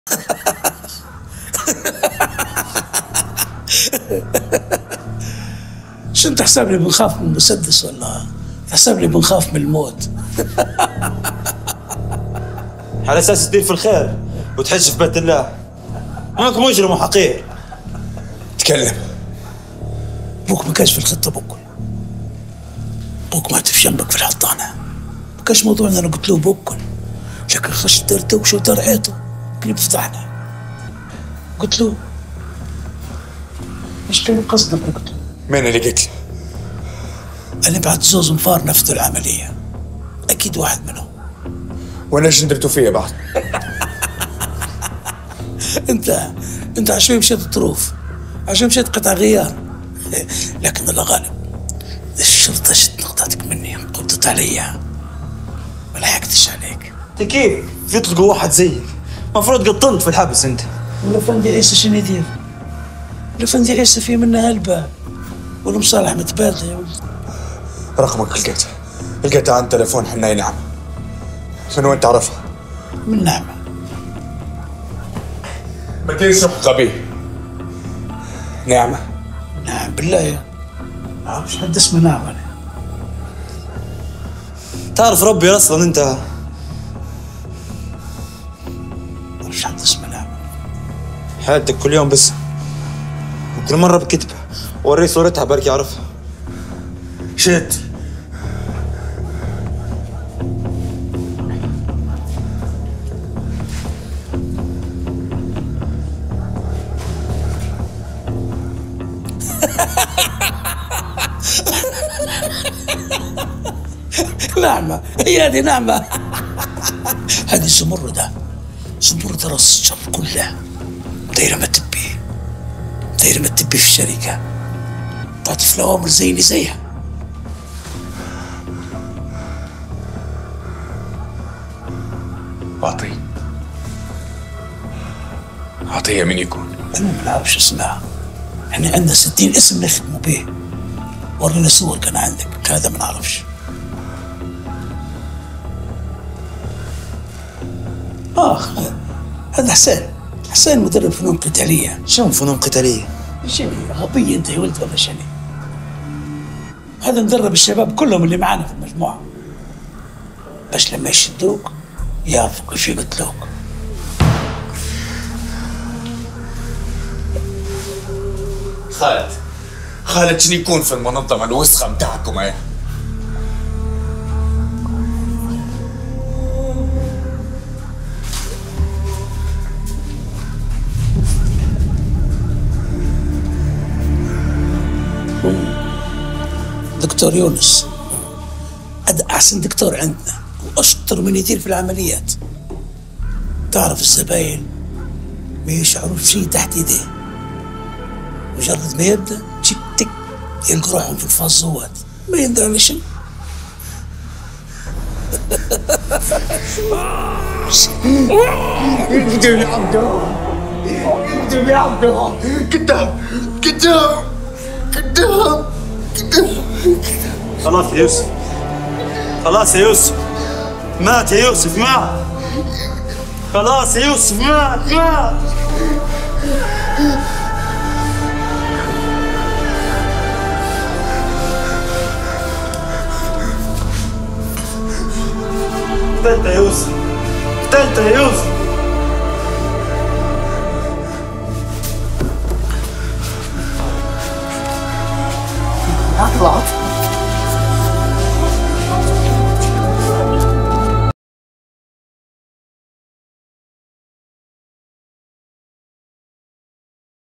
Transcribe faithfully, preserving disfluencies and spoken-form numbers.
شو انت تحسب لي بنخاف من المسدس ولا تحسب لي بنخاف من الموت؟ على اساس تدير في الخير وتحج في بيت الله. انك مجرم وحقير. تكلم. بوك ما كانش في الخطه بوك. بوك مات في جنبك في الحضانه. ما كانش موضوع ان انا قلت له بوك، لكن خش دار دوشه ودار عيطه قلب فتحنا. قلت له ايش كان قصدك؟ قلت له مين اللي قلت له؟ اللي بعد زوز نفار نفذوا العمليه، اكيد واحد منهم. وانا ايش درتوا فيا بعد؟ انت انت عشان مشيت طروف، عشان مشيت قطع غيار، لكن الله غالب الشرطه شت نقطتك مني، قبضت عليا ما لحقتش عليك. انت كيف يطلقوا واحد زيك؟ المفروض قطنت في الحبس انت. والافندي عيسى شنو يدير؟ الافندي عيسى في منه هلبة والمصالح متبادله يا ولد. رقمك لقيته لقيته عن تليفون حناي نعمة. من وين تعرفها؟ من نعمة. ما تنسى غبي. نعمة؟ نعم بالله يا ما اعرفش حد اسمه نعمة. تعرف ربي اصلا انت؟ ما اعرفش حد اسمه نعمة. حياتك كل يوم بس، وكل مرة بكتبها وريه صورتها بركي يعرفها. شت نعمة هي هذه نعمة. هذه زمردة، زمردة راس الشر كلها، دايرة ما تبي، دايرة ما تبي في الشركة، تعطي في الأوامر زيني زيها. عطية عطية من يكون؟ أنا ما نعرفش اسمها، احنا عندنا ستين اسم نخدموا به، ورينا صور كان عندك، هذا ما نعرفش. آه هذا حسين، حسين مدرب فنون قتالية. شو فنون قتالية؟ شنو غبي انت يا ولد ولا شنو؟ هذا مدرب الشباب كلهم اللي معانا في المجموعة، باش لما يشدوك يعرفوا كيف يقتلوك. خالد خالد شنو يكون في المنظمة الوسخة متاعكم ايه؟ دكتور يونس هذا أحسن دكتور عندنا وأشطر من يدير في العمليات. تعرف الزباين ما يشعروا بشيء تحت يديه، مجرد ما يبدأ تشك تك يلقوا روحهم في الفازوات، ما يندرى على شيء. يكذب يا عبده، يكذب يا عبده، كذاب كذاب كذاب كذاب. خلاص يا يوسف، خلاص يا يوسف، مات يا يوسف، مات. خلاص يا يوسف، مات مات. قتلت يا يوسف، قتلت يا يوسف. طلعت